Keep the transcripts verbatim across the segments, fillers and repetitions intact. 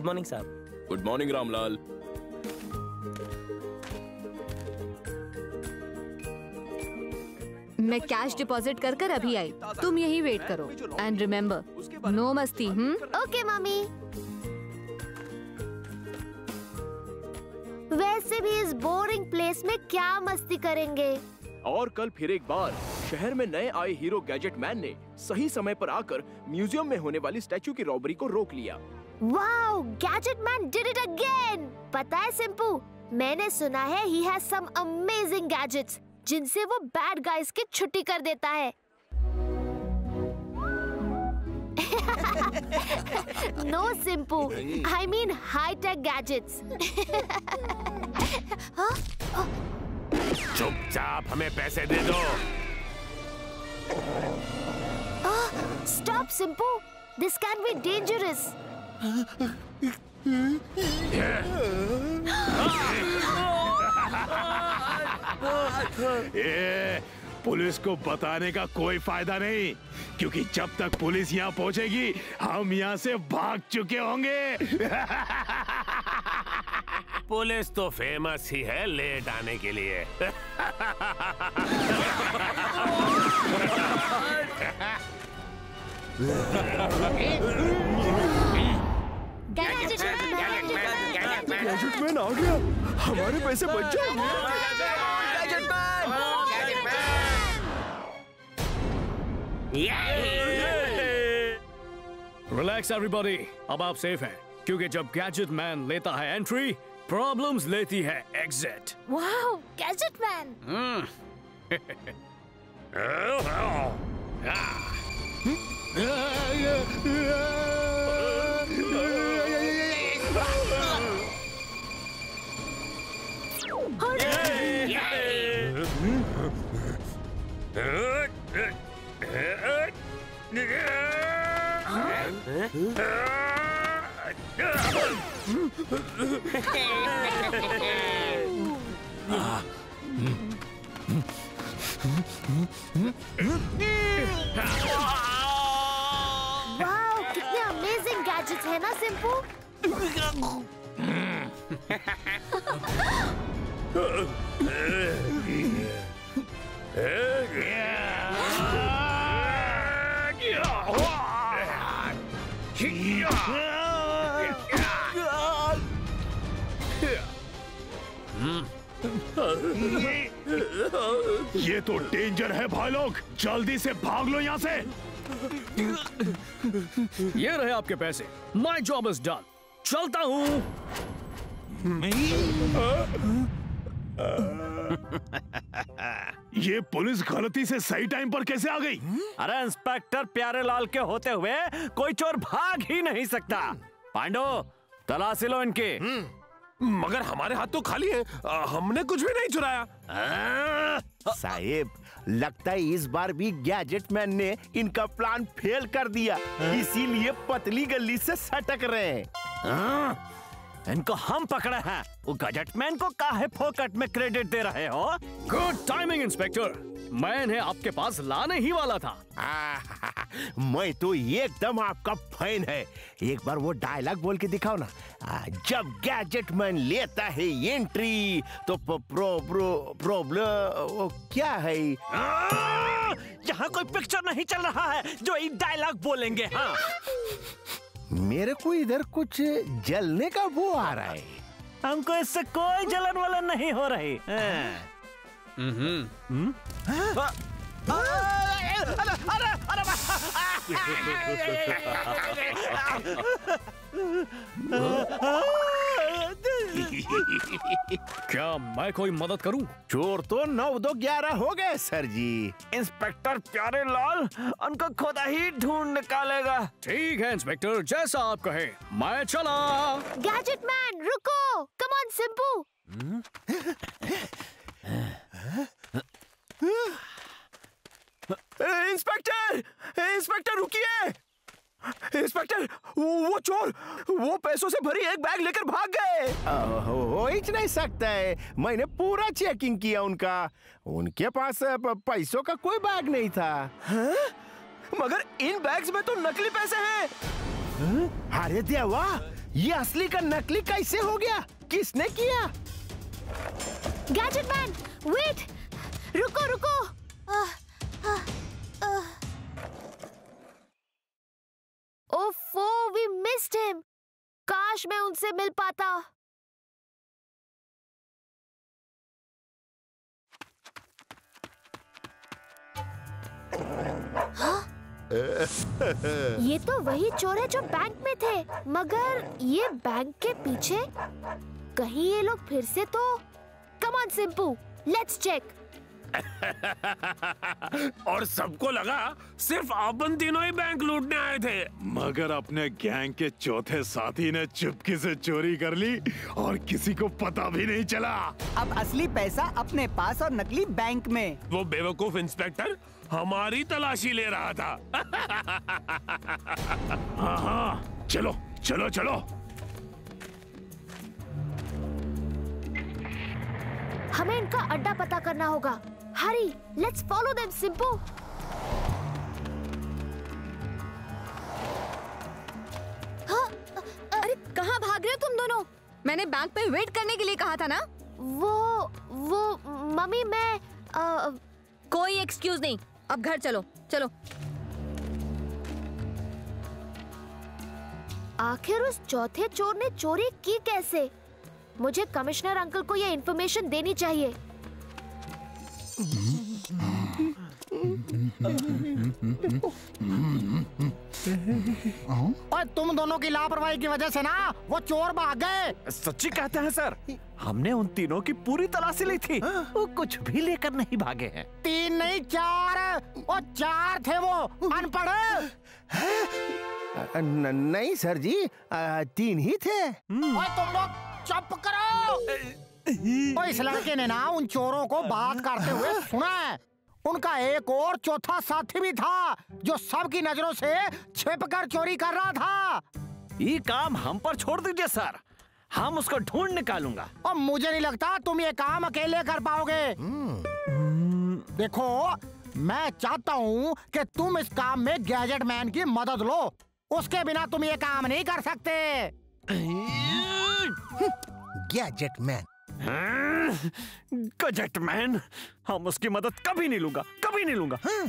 Good morning साहब। Good morning Ramlal. मैं cash deposit कर कर अभी आई, तुम यही वेट करो एंड रिमेम्बर नो मस्ती। Hmm okay mummy. वैसे भी इस बोरिंग प्लेस में क्या मस्ती करेंगे। और कल फिर एक बार शहर में नए आए हीरो गैजेट मैन ने सही समय पर आकर म्यूजियम में होने वाली स्टैचू की रॉबरी को रोक लिया। Wow, gadget man did it again. पता है सिंपू, मैंने सुना है he has some amazing gadgets जिनसे वो बैड गाइज की छुट्टी कर देता है। No Simpu, I mean high tech gadgets. चुपचाप हमें पैसे दे दो। Stop Simpu, this can be dangerous. ये पुलिस को बताने का कोई फायदा नहीं, क्योंकि जब तक पुलिस यहाँ पहुँचेगी हम यहाँ से भाग चुके होंगे। पुलिस तो फेमस ही है लेट आने के लिए। गैजेट मैन आ गया, हमारे पैसे बच जाएंगे। गैजेट रिलैक्स एवरीबॉडी, अब आप सेफ हैं, क्योंकि जब गैजेट मैन लेता है एंट्री, प्रॉब्लम्स लेती है exit. Wow, gadget man. Wow, कितने अमेजिंग गैजेट्स हैं ना सिंपू। ये तो डेंजर है भाई लोग, जल्दी से भाग लो यहाँ से। ये रहे आपके पैसे, माय जॉब इज डन, चलता हूँ। ये पुलिस गलती से सही टाइम पर कैसे आ गई? अरे इंस्पेक्टर प्यारेलाल के होते हुए कोई चोर भाग ही नहीं सकता। पांडो, तलाशी लो इनकी। मगर हमारे हाथ तो खाली हैं, हमने कुछ भी नहीं चुराया। साहेब, लगता है इस बार भी गैजेट मैन ने इनका प्लान फेल कर दिया, इसीलिए पतली गली से सटक रहे हैं। इनको हम पकड़े हैं, वो गैजेट मैन को काहे फोकट में क्रेडिट दे रहे हो? गुड टाइमिंग इंस्पेक्टर, मैं इन्हें आपके पास लाने ही वाला था। मैं तो एकदम आपका फैन है। एक बार वो डायलॉग बोल के दिखाओ ना। जब गैजेट मैन लेता है एंट्री तो प्रॉब्लम प्रॉब्लम क्या है? यहाँ कोई पिक्चर नहीं चल रहा है जो एक डायलॉग बोलेंगे। हाँ, मेरे को इधर कुछ जलने का वो आ रहा है। हमको इससे कोई जलन वलन नहीं हो रही। हम्म क्या मैं कोई मदद करूं? चोर तो नौ दो ग्यारह हो गए सर जी। इंस्पेक्टर प्यारेलाल उनको खुदा ही ढूंढ निकालेगा। ठीक है इंस्पेक्टर, जैसा आप कहे, मैं चला। गैजेट मैन रुको, come on Simpu. Inspector, inspector रुकिए। इंस्पेक्टर, वो चोर वो पैसों से भरी एक बैग लेकर भाग गए। हो, हो ही नहीं सकता है, मैंने पूरा चेकिंग किया उनका, उनके पास पैसों का कोई बैग नहीं था। हाँ? मगर इन बैग्स में तो नकली पैसे हैं। अरे देवा, ये असली का नकली कैसे हो गया? किसने किया? गैजेट मैन, वेट, रुको रुको। आह, आह, आह। ओफो, वी मिस्ड हिम। काश मैं उनसे मिल पाता। हाँ? ये तो वही चोर है जो बैंक में थे, मगर ये बैंक के पीछे कहीं ये लोग फिर से तो। Come on Simpu, let's check. और सबको लगा सिर्फ अपन तीनों ही बैंक लूटने आए थे, मगर अपने गैंग के चौथे साथी ने चुपके से चोरी कर ली और किसी को पता भी नहीं चला। अब असली पैसा अपने पास और नकली बैंक में। वो बेवकूफ इंस्पेक्टर हमारी तलाशी ले रहा था। हाँ हाँ, चलो चलो चलो। हमें इनका अड्डा पता करना होगा। Hurry, let's follow them Simpu. हाँ, अरे कहाँ भाग रहे हो तुम दोनों? मैंने बैंक पे वेट करने के लिए कहा था ना। वो वो मम्मी, मैं आ, कोई एक्सक्यूज नहीं, अब घर चलो चलो। आखिर उस चौथे चोर ने चोरी की कैसे? मुझे कमिश्नर अंकल को यह इन्फॉर्मेशन देनी चाहिए। और तुम दोनों की लापरवाही की वजह से ना वो चोर भाग गए। सच्ची कहते हैं सर, हमने उन तीनों की पूरी तलाशी ली थी, वो कुछ भी लेकर नहीं भागे हैं। तीन नहीं चार, और चार थे वो अनपढ़। न, नहीं सर जी, आ, तीन ही थे। और तुम लोग चुप करो। तो इस लड़के ने ना उन चोरों को बात करते हुए सुना है। उनका एक और चौथा साथी भी था जो सबकी नजरों से छिपकर चोरी कर रहा था। ये काम हम पर छोड़ दीजिए सर, हम उसको ढूंढ निकालूंगा। और मुझे नहीं लगता तुम ये काम अकेले कर पाओगे। देखो, मैं चाहता हूँ कि तुम इस काम में गैजेट मैन की मदद लो। उसके बिना तुम ये काम नहीं कर सकते। गैजेट मैन, गैजेट मैन, हम उसकी मदद कभी नहीं लूंगा, कभी नहीं लूंगा। हाँ।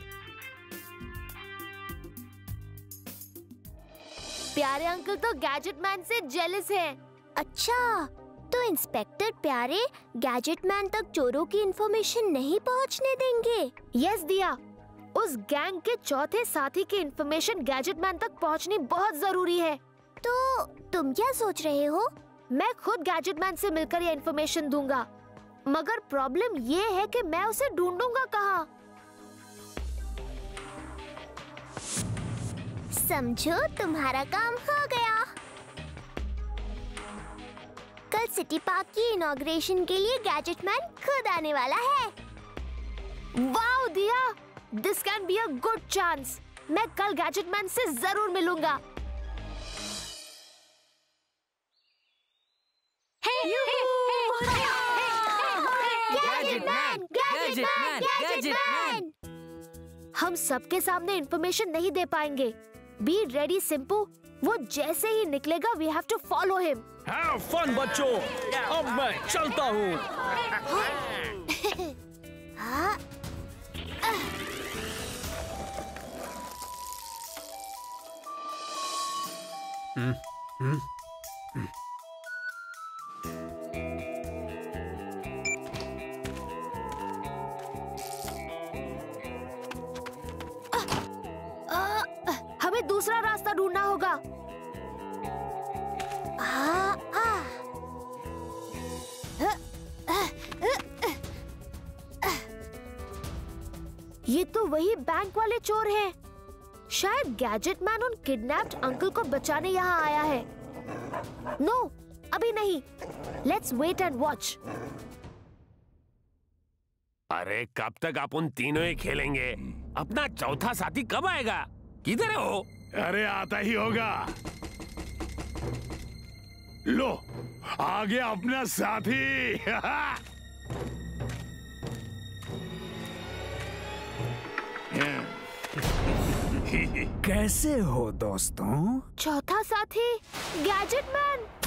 प्यारे अंकल तो गैजेट मैन से जेलस हैं। अच्छा, तो इंस्पेक्टर प्यारे गैजेट मैन तक चोरों की इंफॉर्मेशन नहीं पहुंचने देंगे। यस दिया, उस गैंग के चौथे साथी की इंफॉर्मेशन गैजेट मैन तक पहुंचनी बहुत जरूरी है। तो तुम क्या सोच रहे हो? मैं खुद गैजेट मैन से मिलकर ये इंफॉर्मेशन दूंगा, मगर प्रॉब्लम ये है कि मैं उसे ढूंढूंगा कहाँ? समझो तुम्हारा काम हो गया। कल सिटी पार्क की इनॉग्रेशन के लिए गैजेट मैन खुद आने वाला है। Wow Diya, this can be a good chance. मैं कल गैजेट मैन से जरूर मिलूंगा। Gadget man, gadget man, gadget man. हम सबके सामने इंफॉर्मेशन नहीं दे पाएंगे। बी रेडी सिंपू, वो जैसे ही निकलेगा we have to follow him. Have fun बच्चों, अब मैं चलता हूँ। हम्म हम्म हमें दूसरा रास्ता ढूंढना होगा। आ, आ, ये तो वही बैंक वाले चोर हैं। शायद गैजेट मैन उन किडनैप्ड अंकल को बचाने यहाँ आया है। नो, अभी नहीं। Let's wait and watch. अरे कब तक आप उन तीनों ही खेलेंगे? अपना चौथा साथी कब आएगा? किधर हो? अरे आता ही होगा। लो, आ गया अपना साथी। कैसे हो दोस्तों? चौथा साथी गैजेट मैन।